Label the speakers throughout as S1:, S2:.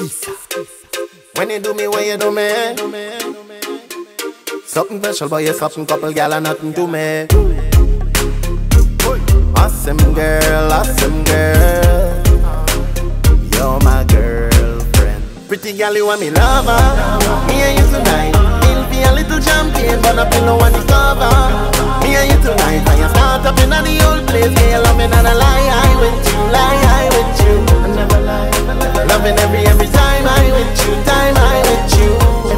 S1: When you do me, when you do me, something special, boy, you something couple gal and nothing to me. Awesome girl, you're my girlfriend. Pretty gal, you want me lover. Me and you tonight, it'll be a little champion, but a pillow on the cover. Me and you tonight, and you start up in the old place. Yeah, you loving and I lie with you, lie with you. I never lie, loving every time I with you, time I with you.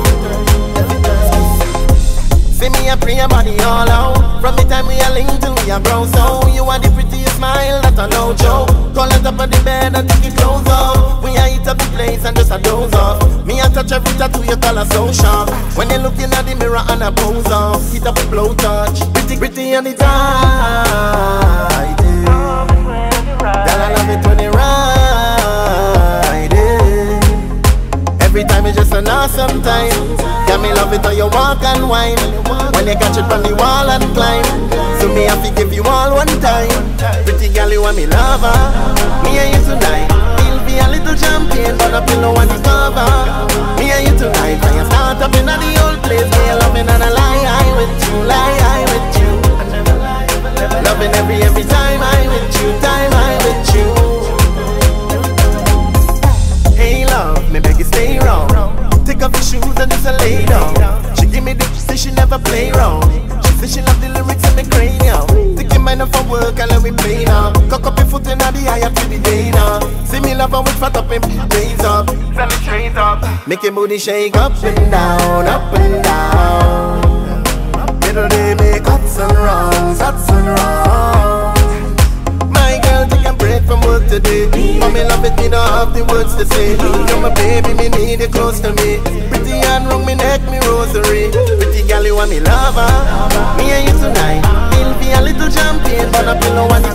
S1: See me a pray your body all out. From the time we are linked till we are brown. So you are the prettiest smile, that's a no joke. Call it up on the bed and take your clothes off. We are eat up the place and just a doze off. Me a touch every tattoo, your color so sharp. When you're looking at the mirror and a pose off, hit up a blow touch. Pretty on the time. Girl, I love it when you ride it. Every time it's just an awesome time. Yeah, me love it when you walk and whine. When you catch it from the wall and climb. So me have to give you all one time. Pretty girl, you want me lover. Me and you tonight, we'll be a little champion, but a pillow on the cover. Me and you tonight, when you start up in the old place. Yeah, you loving and I lie with you, lie with you. I never lie, loving every time I with you, time I with you. Hey love, me beg you stay wrong. Take off your shoes and just a lay down. She give me the say she never play wrong. She say she love the lyrics and the cranium. Take your mind off for work and let me play now. Cock up your foot in the eye after the day now. See me love her with fat up and raise up. Send the trays up. Make your booty shake up and down, up and down. Little they make ups and wrongs, ups and wrongs. My girl, take a break from work today. For me love it, me don't have the words to say. You're my baby, me need you close to me. Pretty hand round me neck, me rosary. Pretty girl, you want me lover. Me and you tonight, it'll be a little champion, but a pillow on the